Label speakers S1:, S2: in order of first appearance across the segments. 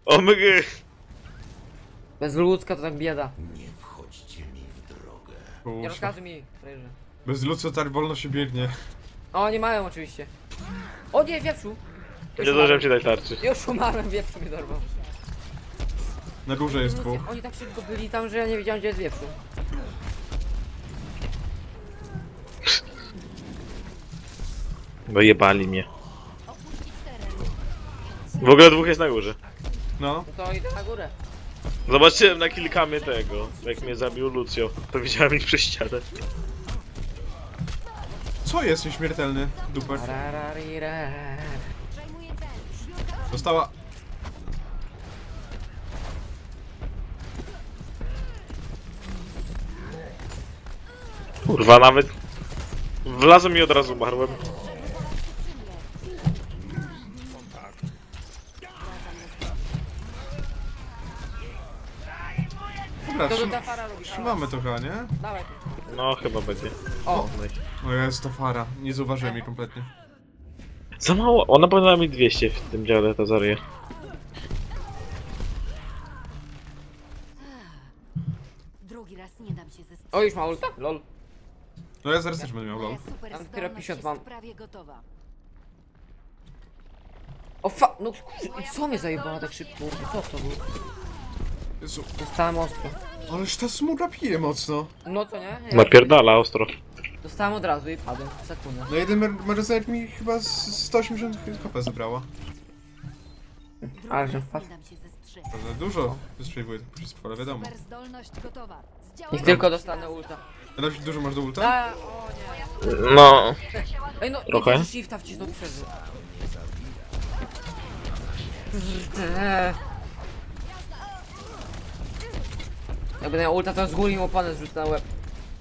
S1: Omygy!
S2: Bez ludzka to tak bieda.
S3: Nie wchodźcie mi w drogę.
S2: Nie
S4: Kurwa.
S2: rozkazuj mi, frajerze.
S4: Bez ludzka tak wolno się biegnie.
S2: O, nie mają oczywiście. O nie, wieprzu!
S1: Nie zdążyłem ci dać tarczy.
S2: Już umarłem, wieprzu mnie dorwał.
S4: Na górze jest dwóch.
S2: Oni tak szybko byli tam, że ja nie wiedziałem, gdzie jest wieprzu.
S1: No jebali mnie. W ogóle dwóch jest na górze.
S4: No.
S2: No to idę na górę.
S1: Zobaczyłem na kilkamie tego, jak mnie zabił Lucio. To widziałem ich przez ścianę.
S4: Co jest nieśmiertelny? Dupek.
S2: Rararira.
S4: Dostała.
S1: Kurwa, nawet... Wlazłem i od razu umarłem.
S4: Dobra,
S2: To do Tafara robi.
S4: trzymamy to chyba, nie?
S2: Dawaj.
S1: No, chyba będzie.
S2: O,
S4: O jest to fara. Nie zauważyłem jej kompletnie.
S1: Za mało, ona powinna mieć 200 w tym dziale, ta Zarya.
S5: Drugi raz nie dam się zestrzelić.
S2: o już ma ulta? Lol.
S4: No ja zaraz też będę miał lol.
S5: Moja super
S2: Mam dopiero 50
S5: zdolność
S2: mam.
S5: jest prawie gotowa.
S2: O fa... No co mnie zajebało tak szybko? Co to było?
S4: Jezu.
S2: Dostałem ostro.
S4: Ależ ta smuga pije mocno.
S2: No co nie? Ja
S1: Napierdala ostro.
S2: dostałem od razu i padłem w sekundę.
S4: No jeden Merzer mi chyba 180 HP zebrała.
S5: Drugi
S2: Ale że
S5: raz
S2: wpadł.
S5: nie dam się zestrzelić.
S4: Prawda? Dużo wystrzeliwuje tak przez pole, wiadomo.
S5: Super zdolność gotowa.
S2: Niech tylko dostanę ulta.
S4: Ale dużo masz do ulta?
S2: A, o nie.
S1: No.
S2: Ej no,
S1: Trochę.
S2: nie shifta wcisnął przez. Jak będę miał ulta, to z góry im oponę zrzucę na łeb.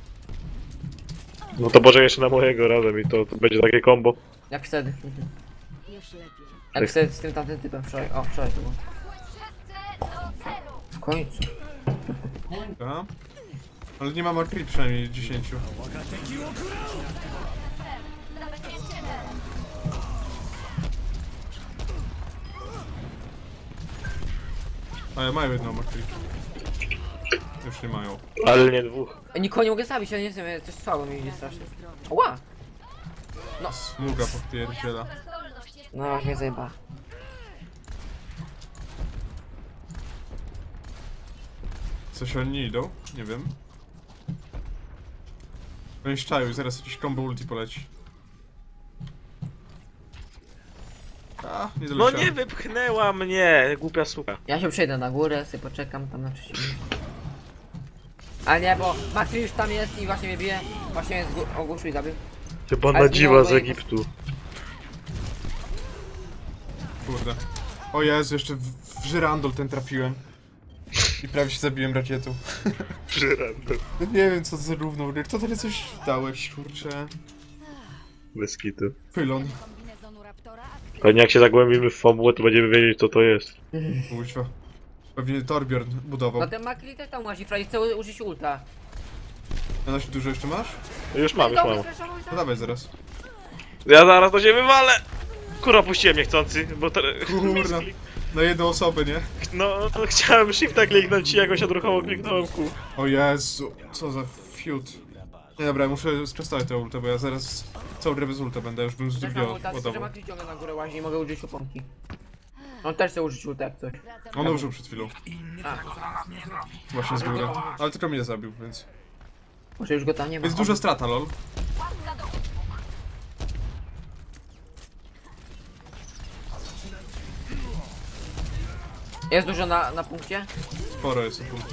S1: No to może jeszcze na mojego razem i to będzie takie combo.
S2: Jak wtedy.
S5: Już lepiej.
S2: Jak wtedy z tym tamtym typem wczoraj. O, wczoraj to było. W końcu.
S4: Tak. Ale nie mam arcade przynajmniej 10. Ale mają jedną arcade. Już nie mają.
S1: Ale nie dwóch.
S2: Ej, nikogo nie mogę zabić, ja nie wiem, coś słabo mi idzie strasznie. Ła!
S4: Smuga podpierdziela.
S2: No, aż mnie zajeba.
S4: Coś oni idą? Nie wiem. Pewnie szczaju, zaraz jakiś combo ulti poleci. A, nie
S1: No
S4: doleciałem.
S1: nie wypchnęła mnie, głupia suka.
S2: Ja się przejdę na górę, sobie poczekam tam na przeciwnika. A nie, bo Maxi już tam jest i właśnie mnie bije. Właśnie mnie ogłuszył i zabił.
S1: Chyba
S2: Ale
S1: na
S2: zginął
S1: dziwa
S2: do
S1: z
S2: jego-
S1: Egiptu.
S4: Kurde. O Jezu, jeszcze w żyrandol ten trafiłem. I prawie się zabiłem rakietą.
S1: Żyrandol.
S4: No nie wiem co za równą ryk. To tyle coś dałeś, kurczę.
S1: Bez kitu.
S4: Pylon.
S5: Kombinezonu Raptora
S1: Pewnie jak się zagłębimy w fabułę, to będziemy wiedzieć co to jest.
S4: Kuźwa. Pewnie Torbjorn budował.
S2: No ten Makli też tam łazi, Fraj chce użyć ulta.
S4: A na dużo jeszcze masz?
S1: Już mam, już mam.
S4: No dawaj zaraz.
S1: Ja zaraz to się wywalę! Kurwa, puściłem niechcący, bo to...
S4: Kurna. Na jedną osobę, nie?
S1: No, to chciałem shifta kliknąć i jakoś odruchowo kliknąłem ku.
S4: O Jezu, co za fiut. Nie dobra, muszę stresować tę ultę, bo ja zaraz całą grę bez ulta będę, już bym z
S2: Też mam
S4: drugiego
S2: ulta, tylko że
S4: ładował.
S2: Makli ciągle na górę łazi i mogę użyć oponki. On też chce użyć ulta jak coś.
S4: On użył przed chwilą. Właśnie z góry. Ale tylko mnie zabił, więc...
S2: Może już go tam nie ma.
S4: Jest duża strata, lol.
S2: Jest dużo na punkcie?
S4: Sporo jest w punkcie.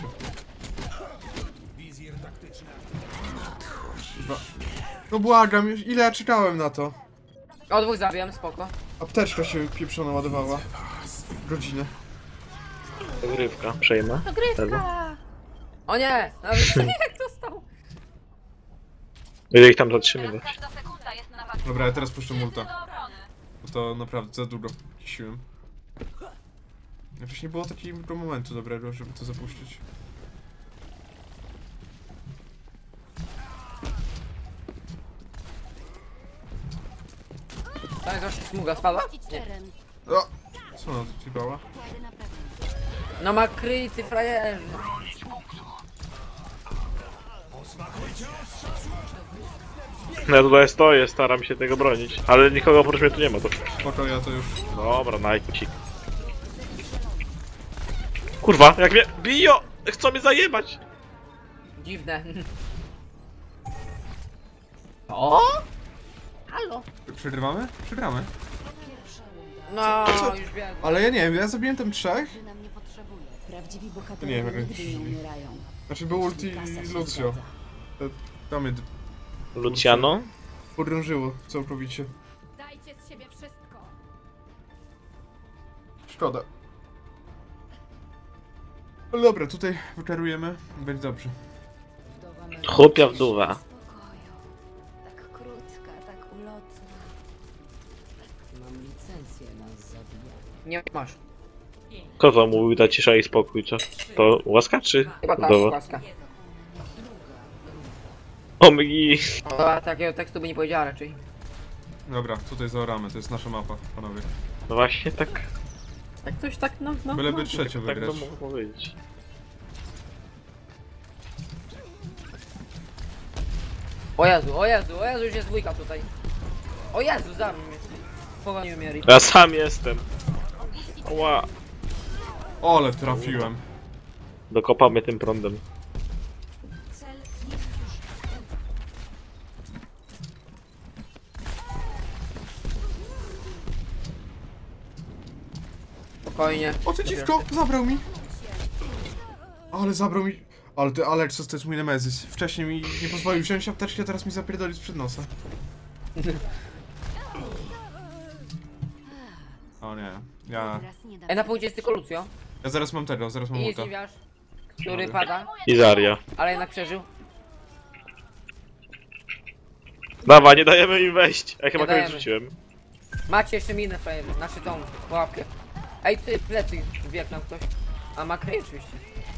S4: No błagam, już ile ja czekałem na to?
S2: O, dwóch zabijam, spoko.
S4: Apteczka się pieprzona ładowała. Godzinę.
S1: Dogrywka, przejmę.
S2: O nie! Nawet jak to stało?
S1: Ile ich tam zatrzymywać?
S4: Dobra, ja teraz puszczę multa. Bo to naprawdę za długo kisiłem. Jakoś nie było takiego momentu dobrego, żeby to zapuścić.
S2: Tam jest właśnie smuga, spadła?
S5: Opuścić
S2: Nie.
S5: teren.
S4: O! Co ona tu cipała?
S5: Kładę na pewno.
S2: No ma kryj, ty frajerze.
S1: No ja tutaj stoję, staram się tego bronić. Ale nikogo oprócz mnie tu nie ma, to...
S4: Spoko, ja to już...
S1: Dobra, najcik. Kurwa, jak mnie... Bio! Chcą mnie zajebać!
S2: Dziwne. O? Halo?
S4: Przegrywamy? Przegramy.
S2: No,
S4: Co?
S2: już wiem.
S4: Ale ja nie wiem, ja zabiłem tam 3.
S5: Drużyna mnie potrzebuje. Prawdziwi
S4: Nie
S5: bohaterowie
S4: wiem,
S5: nigdy nie umierają.
S4: Znaczy był ulti
S5: Kasa się
S4: Lucio.
S5: zgadza.
S4: To mnie
S1: Luciano?
S4: podrążyło całkowicie.
S5: Dajcie z siebie wszystko.
S4: Szkoda. Ale dobra, tutaj wyczarujemy. Będzie dobrze.
S5: Wdowa me-
S1: Chłopia wdówa.
S5: Spokoju. Tak krótka, tak ulotna. Mam licencję na zabijanie.
S2: Nie masz.
S1: Kto to mówił, da cisza i spokój, co? To łaska czy
S2: Chyba ta
S1: wdowa?
S2: łaska.
S1: O mygi!
S2: O, takiego tekstu by nie powiedziała raczej.
S4: Dobra, tutaj zaoramy, to jest nasza mapa, panowie.
S1: No właśnie tak,
S2: Tak coś tak, no.
S4: Byleby trzecie
S1: tak to
S4: wygrać.
S1: mógł powiedzieć.
S2: O Jezu, już jest dwójka tutaj. O Jezu, zabił mnie. Powalił mnie Rip.
S1: Ja sam jestem. Ła.
S4: Ole, trafiłem.
S1: Dokopamy tym prądem.
S2: Spokojnie.
S4: O, ty dziwko, zabrał mi. Ale zabrał mi... Ale ty, Alexos, to jest mój nemezis. Wcześniej mi nie pozwolił wziąć apteczki, a teraz mi zapierdolił sprzed nosa. O nie, ja
S5: Teraz nie da
S2: Na punkcie jest tylko Lucio.
S4: zaraz mam tego, zaraz mam
S2: I
S4: ulta.
S2: zdziwiasz, który pada,
S1: I Zaria.
S2: ale jednak przeżył.
S1: Dawa, nie dajemy im wejść. Ja chyba
S2: Nie
S1: kogoś
S2: dajemy.
S1: rzuciłem.
S2: Macie jeszcze minę frajerze, znaczy tą pułapkę. Ej, ty, plecy wbiegł nam ktoś. A ma kryj oczywiście.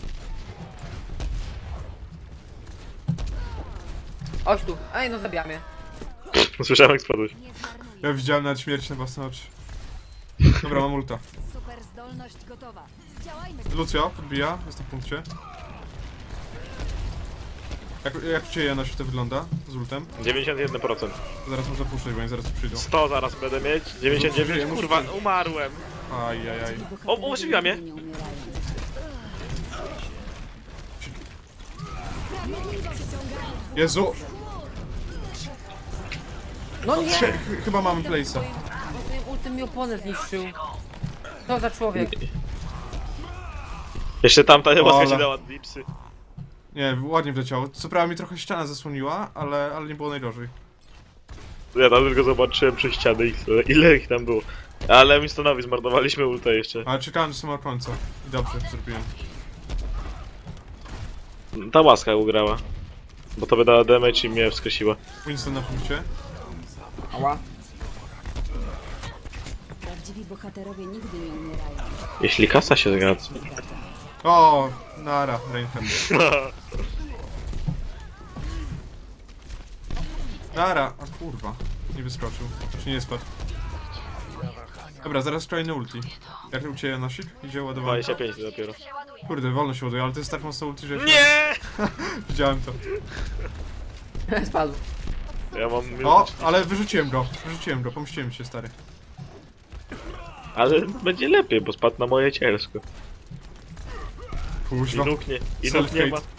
S2: Chodź tu, ej no zabijamy.
S1: Słyszałem jak spadłeś.
S5: Nie zmarnuj.
S4: Ja widziałem nawet śmierć na własne oczy. Dobra, mam ulta.
S5: Super zdolność gotowa. Zdziałajmy.
S4: Lucio, podbija, jest na punkcie. Jak cię Jana to wygląda z ultem?
S1: 91%.
S4: Zaraz można puszczać, bo oni zaraz tu przyjdą.
S1: 100 zaraz będę mieć. 99. Kurwa, umarłem.
S4: Ajajaj.
S1: O, ożywiła mnie.
S5: Nie umierają.
S4: Jezu!
S2: No nie!
S4: Chyba mamy place'a.
S2: Bo tym ultem mi oponę zniszczył. Co za człowiek?
S1: Jeszcze tamta łaska
S4: Ola.
S1: ci dała dipsy.
S4: Nie, ładnie wleciało. Co prawda mi trochę ściana zasłoniła, ale nie było najgorzej.
S1: Ja tam tylko zobaczyłem przez ścianę ich, ile ich tam było. Ale Winstonowi zmarnowaliśmy ulta jeszcze.
S4: Ale czekałem do samego końca. I dobrze zrobiłem.
S1: Ta łaska ugrała. Bo to by dała damage i mnie wskrzesiła.
S4: Winston na punkcie.
S2: Ała.
S5: Prawdziwi bohaterowie nigdy nie umierają.
S1: Jeśli kasa się zgadza.
S4: O, nara, Reinhardt. Nara, a kurwa. Nie wyskoczył. Czy nie spadł. Dobra, zaraz kolejny ulti. Jak u ciebie nasik? Idzie ładowanie.
S1: 25 dopiero.
S4: Kurde, wolno się ładuje, ale to jest tak mocno ulti, że...
S1: Nie!
S4: Widziałem to.
S2: Spadł.
S1: Ja mam
S4: O,
S1: minutę.
S4: ale wyrzuciłem go, pomściłem się, stary.
S1: Ale będzie lepiej, bo spadł na moje cielsko. I
S4: Kuźwa.
S1: nóg nie, i nóg nie ma.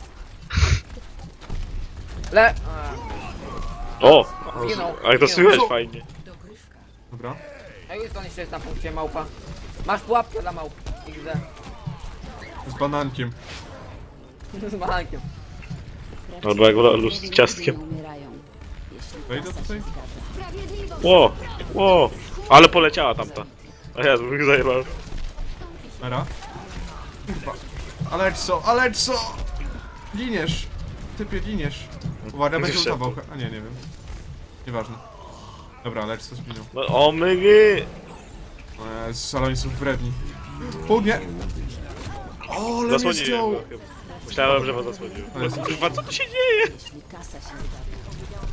S2: Le...
S1: O!
S2: Zginął,
S1: A jak to
S2: zginął.
S1: słychać fajnie.
S4: Dobra.
S2: A Winston jeszcze jest na punkcie, małpa. Masz pułapkę dla małp. XD.
S4: Z banankiem.
S2: Z banankiem.
S1: Albo jak luz z ciastkiem.
S5: Nie umierają. Jeśli
S4: Wejdę
S5: kasa
S4: tutaj?
S5: się zgadza. Sprawiedliwość.
S1: Ło! Ło! Ale poleciała tamta. A ja bym zajebał.
S4: Nara. Kurwa. Alexo! Giniesz! Typie, giniesz. Uwaga, będzie
S1: Jeszcze.
S4: ultował. A nie wiem. Nieważne. Dobra, Alexo zginął.
S1: No, o mygy!
S4: Saloni są wredni. Południe! O, ale mnie
S1: Zasłoniłem
S4: zdjął!
S1: go chyba. Myślałem, że was zasłoniłem.
S4: Ale jestem-
S1: Kurwa, co tu się dzieje?
S5: Jeśli kasa się zgadza.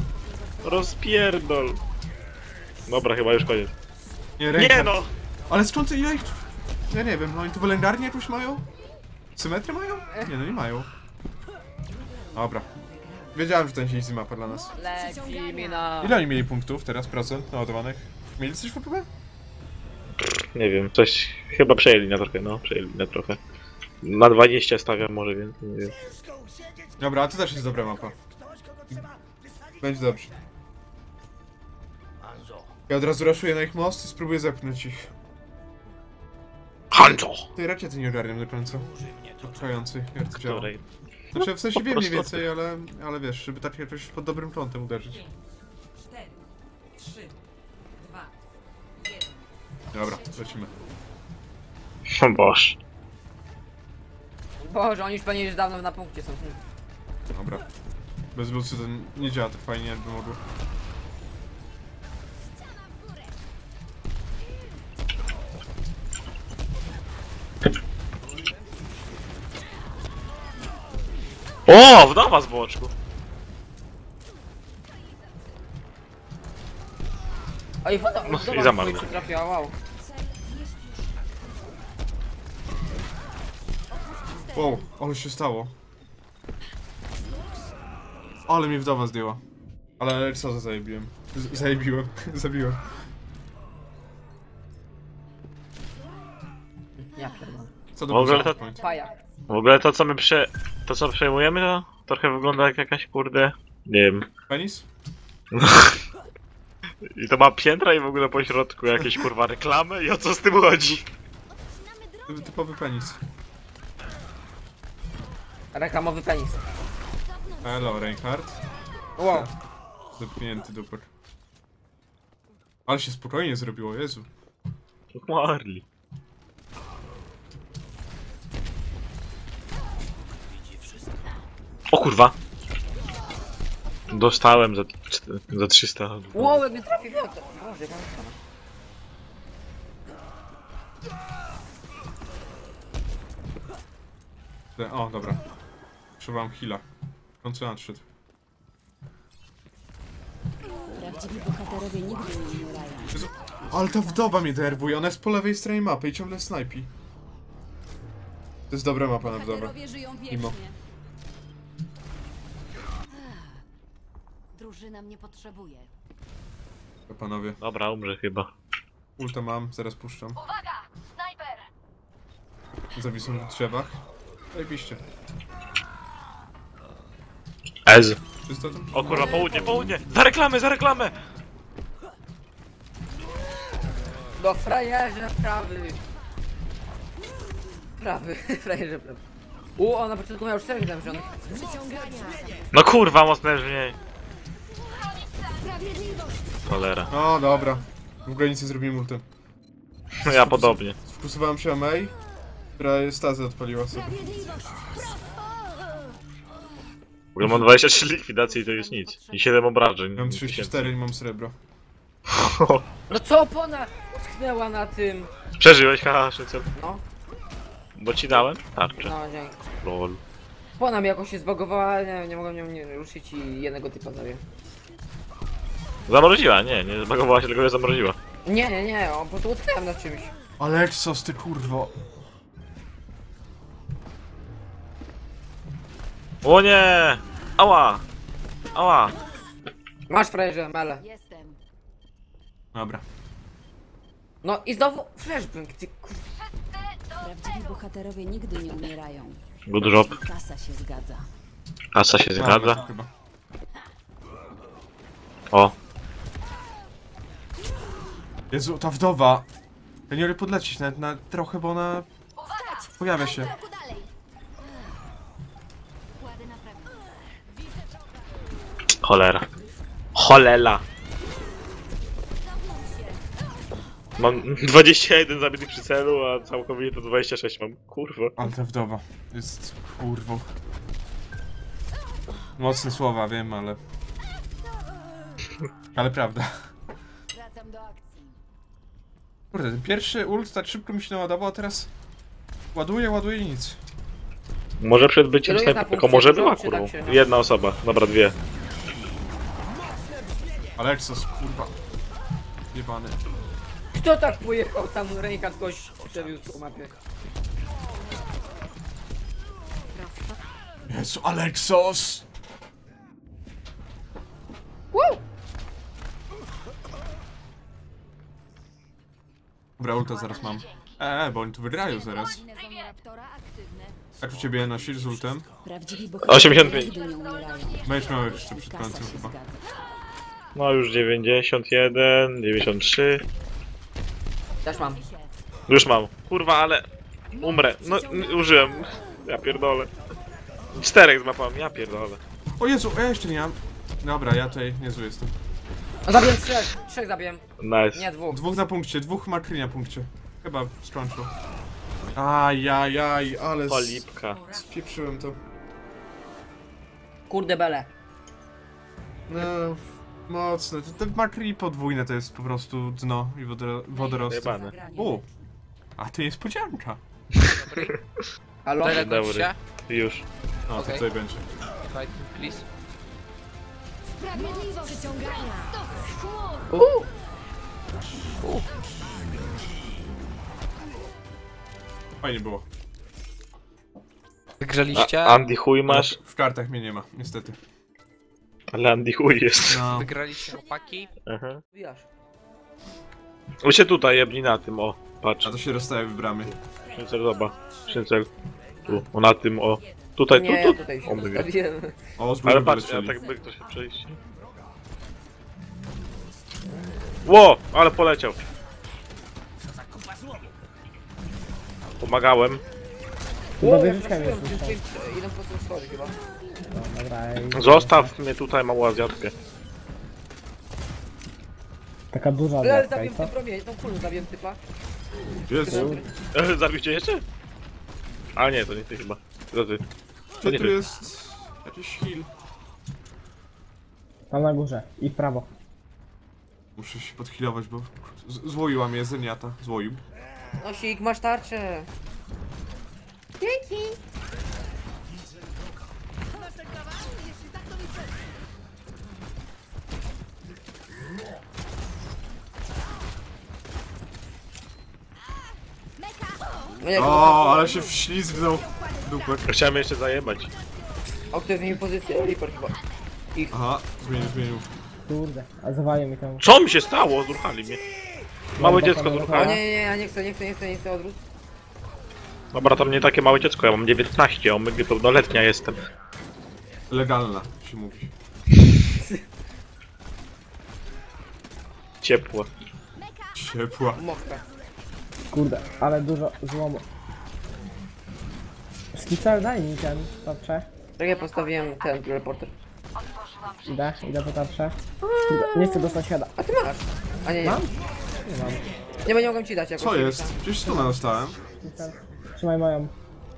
S1: Rozpierdol. Dobra, chyba już koniec.
S4: Nie,
S1: Nie
S4: Reinhardt.
S1: no!
S4: Ale skąd ty, ile ich... Ja nie wiem, no oni tu wylęgarnię jakąś mają? Symetrię mają? Nie, no nie mają. Dobra. Wiedziałem, że ten się easy mapa dla nas.
S2: Leci mi na...
S4: Ile oni mieli punktów teraz, procent naładowanych? Mieli coś w ogóle?
S1: Nie wiem, coś chyba przejęli na trochę, no, przejęli na trochę. Na 20 stawiam może więcej, nie wiem.
S4: Dobra, a to też jest dobra mapa. Będzie dobrze. Ja od razu raszuję na ich most i spróbuję zepchnąć ich.
S1: Hanzo!
S4: Tej rakiety nie ogarniam do końca. Odpchającej, jak to działa.
S1: Której?
S4: Znaczy w sensie
S1: Po
S4: wiem mniej
S1: prostu.
S4: więcej, ale wiesz, żeby tak jakoś pod dobrym kątem uderzyć.
S6: 4, 3, 2,
S4: Dobra, lecimy.
S1: O Boże.
S2: Boże, oni już pewnie już dawno na punkcie są.
S4: Dobra. Bez Lucy to nie działa tak fajnie, jakby mogło.
S1: O, wdowa z boczku.
S2: Oj, woda,
S1: No,
S2: woda
S1: i zamarł.
S2: trafiła, wow.
S4: Wow, ale się stało. Ale mi wdowa zdjęła. Ale co zajebiłem? Zajebiłem, zabiłem.
S2: Ja pierdolę.
S4: Co
S1: W ogóle to-
S4: point?
S2: Paja.
S1: W ogóle to co my to co przejmujemy to trochę wygląda jak jakaś kurde... Nie wiem.
S4: Penis?
S1: I to ma piętra i w ogóle po środku jakieś kurwa reklamy i o co z tym chodzi?
S4: Typowy penis.
S2: Reklamowy penis.
S4: Hello, Reinhardt.
S2: Wow.
S4: Dopnięty duper. Ale się spokojnie zrobiło, Jezu.
S1: Marli. O kurwa! Dostałem za 300.
S2: Wow, jak mnie trafi wiatr. Boże, jak on
S4: O, dobra. Potrzebowałem heala. W końcu nadszedł.
S5: Prawdziwi bohaterowie nigdy nie umierają.
S4: Jezu, ale ta wdowa mnie denerwuje, ona jest po lewej stronie mapy i ciągle snajpi. To jest dobra mapa na wdowę.
S5: Bohaterowie żyją
S4: Imo.
S5: wiecznie. Drużyna mnie potrzebuje.
S4: To panowie.
S1: Dobra, umrę chyba.
S4: Ulta mam, zaraz puszczam.
S5: Uwaga! Snajper!
S4: Zawisłem w drzewach. Zajebiście.
S1: Ez.
S4: Czysto tam?
S1: O kurwa, południe, południe! Za reklamę, za reklamę!
S2: No frajerze prawy. Prawy, frajerze prawy. On na początku miał już 4 zamierzonych.
S1: No kurwa, mocne brzmienie.
S5: Sprawiedliwość!
S1: Cholera.
S4: O, dobra. W ogóle nic nie zrobiłem ultem.
S1: No ja podobnie.
S4: Sfokusowałem się na Mei, która stazę odpaliła sobie.
S5: Sprawiedliwość!
S1: W ogóle mam 23 likwidacji i to jest nic. I 7 obrażeń.
S4: Mam 34 i mam srebro.
S2: No co opona tknęła na tym.
S1: Przeżyłeś, haha, szycel.
S2: No,
S1: Bo ci dałem tarczę.
S2: no dzięki.
S1: Lol.
S2: Opona mi jakoś się zbagowała, nie mogłem nią nie ruszyć i jednego typa zabiję.
S1: Zamroziła, nie zbagowała się, tylko je zamroziła.
S2: Nie, on po prostu utknąłem na czymś.
S4: Alexos, ty kurwo.
S1: O nie! Ała! Ała!
S2: Masz frajerze, mele.
S5: Jestem.
S4: Dobra.
S2: No i znowu flashbang, ty kur...
S5: Prawdziwi bohaterowie nigdy nie umierają.
S1: Good job.
S5: Jeśli kasa się zgadza.
S1: Asa się zgadza.
S4: Chyba.
S1: O.
S4: Jezu, ta wdowa. Ja nie mogę podlecieć nawet na trochę, bo ona pojawia się.
S5: Kroku dalej! Kładę na prawo.
S1: Cholera. Cholela. Mam 21 zabitych przy celu, a całkowicie to 26 mam. Kurwa.
S4: Ale ta wdowa jest kurwą. Mocne słowa, wiem, ale... Ale prawda.
S5: Wracam do akcji.
S4: Kurde, ten pierwszy ult tak szybko mi się naładował, a teraz... ładuje i nic.
S1: Może przed byciem
S2: Ilu jest na
S1: snajperką
S2: punkcie?
S1: może
S2: Dużo,
S1: była
S2: czy
S1: kurwą.
S2: tak się-
S1: Jedna osoba, dobra, dwie.
S4: Alexos, kurwa. Jebany.
S2: Kto tak pojechał tam Reinhardt kogoś przewiózł po mapie?
S4: Jezu, Alexos!
S2: Woo!
S4: Dobra, ulta zaraz mam. Bo oni tu wygrają zaraz.
S5: Kombinezon raptora aktywne.
S4: Jak u ciebie nosisz z ultem?
S5: Prawdziwi bohaterowie
S1: 85.
S5: nigdy nie umierają.
S4: Będziesz miał jeszcze przed
S5: Kasa
S4: końcem
S5: się
S4: chyba.
S5: zgadza.
S1: No już 91, 93.
S2: Też mam.
S1: Już mam. Kurwa, ale umrę. No, użyłem. Ja pierdolę. 4 złapałem, ja pierdolę.
S4: O Jezu, ja jeszcze nie mam. Dobra, ja tutaj niezły jestem.
S2: No, zabiłem 3. 3 zabiłem.
S1: Nice.
S2: Nie 2.
S4: Dwóch na punkcie, dwóch makry na punkcie. Chyba skończył. Ajajaj, ale
S1: Polipka.
S4: spieprzyłem to.
S2: Kurde bele.
S4: No, mocne. Te makry podwójne to jest po prostu dno i wodorosty.
S1: Jebane.
S4: O! A to niespodzianka.
S2: Halo?
S1: Dzień dobry. Już.
S4: No, to
S7: Okej.
S4: tutaj będzie.
S7: Fight, please.
S5: Sprawiedliwość przyciągania.
S4: Fajnie było.
S7: Wygraliście?
S1: Andy chuj masz,
S4: W kartach mnie nie ma, niestety.
S1: ale Andy chuj jest.
S4: No.
S7: Wygraliście chłopaki?
S1: Aha.
S2: Wijasz.
S1: On się tutaj jebni na tym, o. Patrz.
S4: A to się rozstaje w bramie.
S1: Szyncer, zobacz. Szyncer. Tu, o na tym, o. Tutaj,
S2: Nie, ja
S1: tu.
S2: tutaj się
S1: O, my wie.
S2: zostawiłem.
S4: O, z
S1: Ale
S4: burzy
S1: patrz, ja
S4: wylecieli.
S1: tak by ktoś się przejść. Ło, ale poleciał. Pomagałem.
S2: O,
S8: Dobry,
S2: jak
S8: życzkę mi
S2: raszują,
S8: słyszał.
S2: idą po prostu schody chyba.
S8: No, dobra,
S1: Zostaw mnie tutaj, małą Azjatkę.
S8: taka duża
S2: Ale
S8: wiatka i
S2: zabiłem
S8: co?
S2: tym promień, tą kulą zabiłem typa.
S4: Jezu,
S1: Zabicie jeszcze? A nie, to nie ty chyba. To ty. To nie
S4: tu
S1: ty.
S4: jest jakiś heal.
S8: Tam na górze i w prawo.
S4: Muszę się podhealować, bo złoiła mnie zeniata. Złoił.
S2: No Sik, masz tarczę. Dzięki. No jak
S4: O, ale się wślizgnął. Dupek.
S1: Chciałem jeszcze zajebać.
S2: O, kto zmienił pozycję? Reaper chyba.
S4: Aha, zmienił.
S8: Kurde, a zawalił mi tam.
S1: Co mi się stało? Zruchali mnie. Małe dziecko
S2: O
S1: zruchali.
S2: nie, ja nie chcę odwróć.
S1: Dobra, to mnie takie małe dziecko, ja mam 19, a my pełnoletnia jestem.
S4: Legalna się mówi.
S1: Ciepła.
S4: Ciepła.
S2: Mokra.
S8: Kurde, ale dużo złomu. Skicel, daj mi ten tarczę.
S2: Tak ja postawiłem ten teleporter.
S8: Idę po tarczę. Kurde, nie chcę do sąsiada.
S2: A ty masz. A nie, nie.
S8: Mam? Nie mam.
S2: Nie, bo nie mogłem ci dać jakoś.
S4: Co jest? Gdzieś stuna dostałem.
S8: Skicel, trzymaj moją.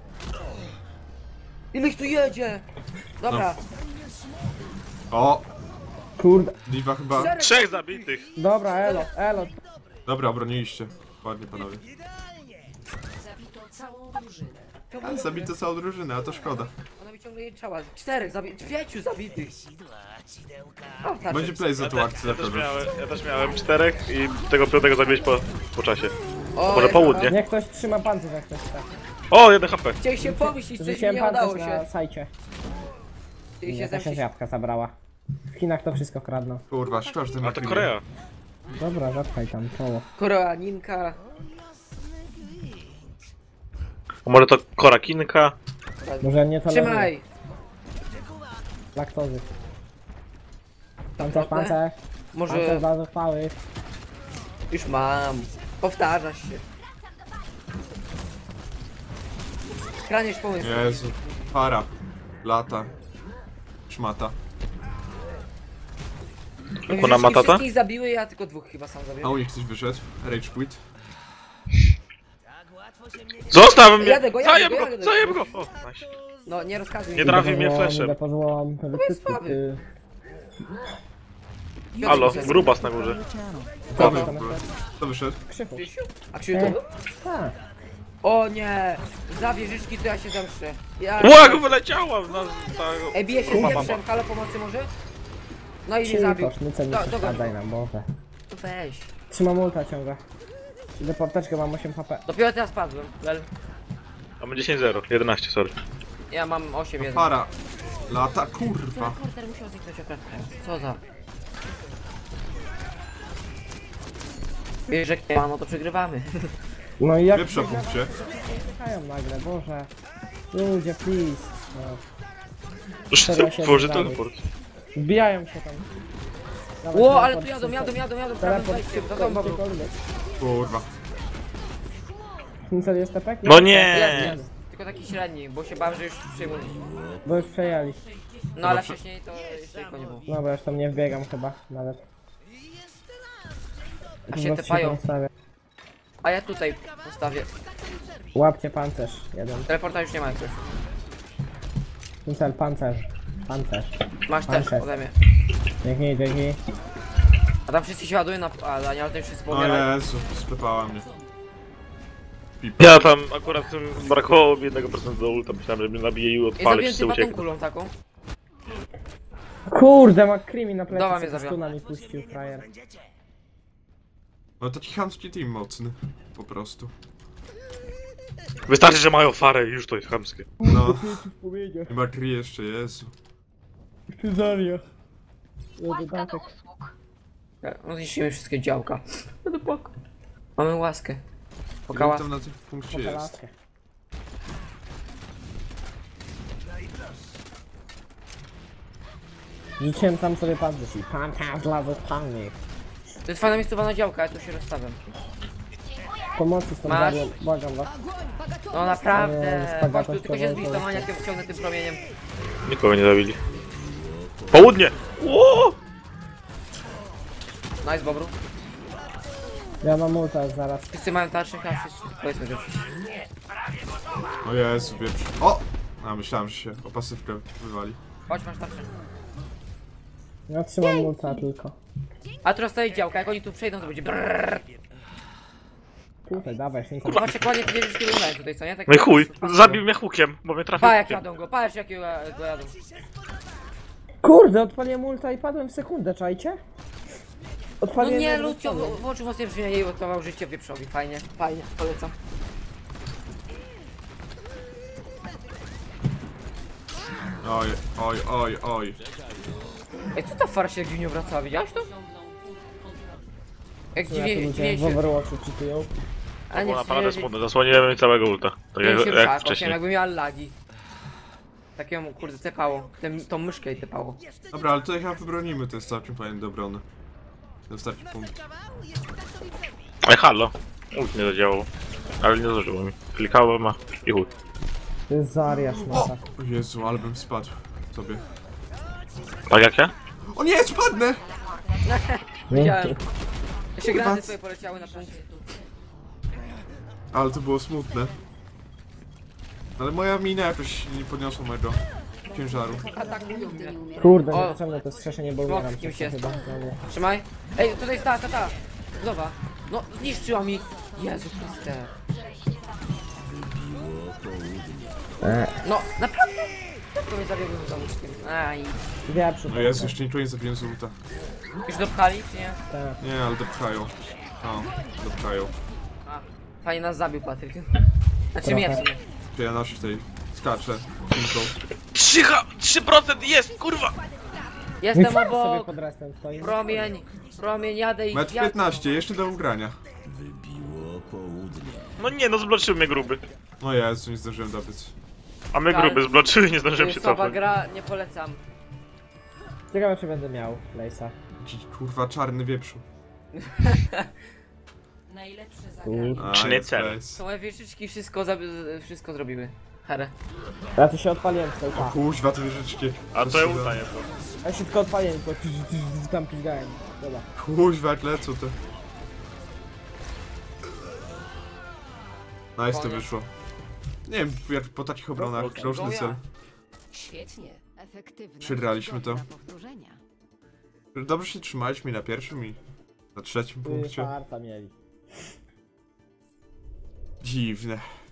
S2: Ile ich tu jedzie? Dobra.
S4: O,
S8: Kurde,
S4: Diva chyba.
S1: 3 zabitych.
S8: dobra, elo.
S4: Dobra, obroniliście. Ładnie panowie.
S6: Zabito całą drużynę.
S4: Ale zabito całą drużynę, a to szkoda.
S2: Ona mi ciągle jej czała. 4 zabitych. 5 zabitych. O, tarczę.
S4: Będzie play za tą akcję
S1: Ja też
S4: zapewne.
S1: miałem, ja też miałem 4 i tego 5 zabiłeś po czasie.
S2: O,
S1: Może
S2: jak
S1: południe.
S2: tam.
S8: Niech ktoś trzyma pancerz jak ktoś tak.
S1: O, 1 HP.
S2: Chcieli się pomyśleć, coś mi
S8: Rzuciłem
S2: nie udało
S8: pancerz
S2: się.
S8: na sajcie.
S2: Chcieli się
S8: Jakaś
S2: zemścić.
S8: Azjatka zabrała. W Chinach to wszystko kradną.
S4: Kurwa, szkoda, że ten
S1: A to Korea.
S8: Dobra, zatkaj tam czoło.
S2: Koreaninka.
S1: A może to korakinka?
S8: Może nie to
S2: Trzymaj.
S8: laktozy. Pancerz. Pancerz
S2: Może
S8: dla zuchwałych.
S2: już mam. Powtarzasz się. Kraniesz pomysł.
S4: Jezu. Para. Lata. Szmata.
S2: Mówisz,
S1: Ona
S2: że
S1: ma tata?
S2: wszystkich zabiły, ja tylko 2 chyba sam
S4: A
S2: zabiłem.
S4: u nich coś wyszedł. Rage quit.
S1: Zostaw mnie!
S2: Jadę go.
S1: Zajem go! O, nice.
S2: No nie rozkazuj
S1: Nie
S2: mi.
S1: trafi mnie flashem.
S8: Idę po złom.
S2: słaby.
S1: Halo, grubas na górze.
S4: Dobry, to wyszedł.
S8: Krzychu.
S2: A Krzysiu to był?
S8: Tak.
S2: O nie! Za wieżyczki to ja się zemszczę. Ja...
S1: Łag wyleciała! No,
S2: Ej, bije się z wieprzem, halo pomocy może? No i mnie zabił.
S8: Cicho, sznycel nie
S2: Do-
S8: przeszkadzaj nam, Boże.
S2: To weź.
S8: Trzymam ulta ciągle. Idę po apteczkę, mam 8 HP.
S2: Dopiero teraz padłem. Lel.
S1: A my 10-0, 11, sorry.
S2: Ja mam 8 1.
S4: Para. Lata, kurwa.
S2: Teleporter musiał zniknąć okradkę. Co za... Wiesz, że nie ma, no to przegrywamy.
S8: No i jak...
S4: Wieprza w punkcie.
S8: Czekają nagle, boże. Ludzie, please. No.
S1: Już
S8: Teraz się
S1: tworzy
S8: dalej.
S1: teleport.
S8: Wbijają się tam. Dawaj,
S2: Ło, ale
S8: teleport,
S2: tu jadą, prawym
S8: Teleport,
S2: wejściem, za tą bobru.
S4: Kurwa.
S8: Pincel jest tepek?
S1: No nie!
S2: Jest. Tylko taki średni, bo się bałem, że już przyjmuję.
S8: Bo już przejęli.
S2: No ale wcześniej to jeszcze tylko nie było.
S8: No bo już tam nie wbiegam chyba, nawet.
S2: A się
S8: Po prostu
S2: tepają.
S8: tam stawię.
S2: A ja tutaj postawię.
S8: Łapcie pancerz, jeden.
S2: Teleporta już nie ma jak coś.
S8: Pincel, pancerz. Pancerz.
S2: Masz też
S8: Pancerz.
S2: ode mnie.
S8: Dzięki, dzięki.
S2: A tam wszyscy się ładują na... A Daniel też wszyscy
S4: O
S2: pomierają.
S4: Jezu, sklepała mnie.
S1: Ja tam akurat brakowało mi 1% do ulta, myślałem, że mnie nabije i
S2: I
S1: odpali,
S2: zabiłem
S1: wszyscy
S2: typa tą
S1: uciekną.
S2: kulą taką.
S8: Kurde, ma krimi na
S2: Dobra, mnie
S8: plecy, co
S2: zabiła.
S8: stuna mi puścił, frajer.
S4: No taki chamski team mocny. Po prostu.
S1: Wystarczy, że mają farę i już to jest chamskie.
S4: No.
S8: powiedział.
S4: I Makri jeszcze, Jezu.
S8: Cezaria. Dodatek.
S2: No zniszczymy wszystkie działka. Będę płakał. Mamy łaskę. Pokała.
S4: Tam na tym punkcie jest.
S8: Pokalaskę. Rzuciłem tam sobie pancerz i pancerz lawy panny.
S2: To jest fajna miejscowa działka, ja tu się rozstawiam.
S8: Pomocy stąd
S2: Masz?
S8: zabiłem, błagam was.
S2: No naprawdę.
S8: Nie,
S2: Chodź tu, tylko się
S8: spagatość
S2: zbić to maniakiem, wciągnę tym promieniem.
S1: Nikogo nie zabili. Południe! Ło!
S2: Nice, Bobru.
S8: Ja mam ulta zaraz.
S2: Wszyscy mają tarczę, a wszyscy. Powiedzmy, że wszyscy.
S4: O Jezu, wieprz. O! A myślałem, że się o pasywkę wywali.
S2: Chodź, masz tarczę.
S8: Ja trzymam ulta tylko.
S2: A teraz stoi działka, jak oni tu przejdą, to będzie brrrr.
S8: Tutaj, dawaj, się nie
S2: Kurwa, się kładnie, ty wierzysz, kiedy umrałem tutaj, co nie? Tak
S1: No i chuj, zabił mnie hukiem, bo mnie trafił
S2: Pa, jak
S1: hukiem.
S2: jadą go, patrz jakiego go jadą.
S8: Kurde, odpaliłem ulta i padłem w sekundę, czajcie?
S2: No
S8: Odpaliłem
S2: nie,
S8: jedną
S2: Lucio
S8: stronę.
S2: włączył mocniej brzmienie i uratował życie wieprzowi, fajnie, fajnie, polecam.
S4: Oj, oj, oj, oj.
S2: Ej, co ta fara się jak dziwnie wracała, widziałeś to? Jak
S8: Ja tu
S2: dziwnie,
S8: ludzie
S2: dziwnie
S8: w
S2: się...
S8: Overwatchu czytują.
S2: Ale
S1: Było
S2: nie,
S1: naprawdę
S2: dziwnie,
S1: smutne, zasłoniłem mi całego ulta. Tak
S2: dziwnie
S1: jak,
S2: się
S1: jak
S2: ruszała,
S1: wcześniej.
S2: jakby miała lagi. Takiemu, kurde, tepało, tą myszkę i tepało.
S4: Dobra, ale tutaj chyba wybronimy, to jest całkiem fajny do obrony. Zostawcie punkt.
S1: Ej, halo. Ult nie zadziałał. Ale nie zdążyło mi. Klikałem, a i chuj.
S8: To jest Zarya szmata.
S4: O Jezu, ale bym spadł sobie.
S1: Tak jak ja?
S4: O nie, spadnę!
S2: Widziałem. Jeszcze granaty swoje poleciały na punkt.
S4: Ale to było smutne. Ale moja mina jakoś nie podniosła mojego ciężaru.
S2: Atakują mnie.
S8: Kurde,
S2: O.
S8: niepotrzebne to skrzeszenie, bo umieram
S2: z kimś
S8: przez to
S2: jest.
S8: chyba. znowu.
S2: Trzymaj. Ej, tutaj jest ta. Zobacz. No, zniszczyła mi. Jezu Chryste. No, naprawdę? Jak to mnie zabiegł z domówkiem? Aj.
S8: Wieprzu.
S4: No Jezu, jeszcze nikogo nie zabiłem z ulta.
S2: Już dopchali, czy nie?
S8: Tak.
S4: Nie, ale dopchają. O, dopchają.
S2: A, fajnie nas zabił Patryk. Znaczy
S8: Trochę.
S2: mnie w sumie.
S4: To ja noszę tej skaczę. Pinką.
S1: 3% jest, kurwa!
S2: Jestem
S8: Sam sobie
S2: obok.
S8: pod restem stoi.
S2: Promień, jadę i
S4: Metr
S2: jadę.
S4: 15, jeszcze do ugrania.
S1: No nie, no zbloczył mnie gruby.
S4: No Jezu, nie zdążyłem dobyć.
S1: A my
S2: Tak.
S1: gruby zbloczyły, nie
S2: To
S1: zdążyłem się
S2: jest słaba
S1: cofnąć.
S2: gra, nie polecam.
S8: Ciekawe, czy będę miał Lejsa.
S4: Jaki kurwa czarny wieprzu.
S6: Najlepsze zagranie.
S4: A,
S1: Czy nie
S4: jest
S1: cel?
S4: bez.
S2: To moje wieżyczki wszystko zrobiły. Herę.
S8: Ja tu się odpaliłem w tej
S4: Kuźwa, te wieżyczki.
S1: A to jest ulta jest.
S8: Ja się tylko odpaliłem, tylko tam pizgałem. Dobra.
S4: Kuźwa, jak lecą te. Nice to wyszło. Nie wiem, jak po takich obronach, różny cel.
S6: Świetnie.
S5: Efektywne.
S4: Przegraliśmy to.
S5: Powtórzenia.
S4: Dobrze się trzymaliśmy i na pierwszym i na trzecim punkcie.
S8: Farta mieli.
S4: Dziwne.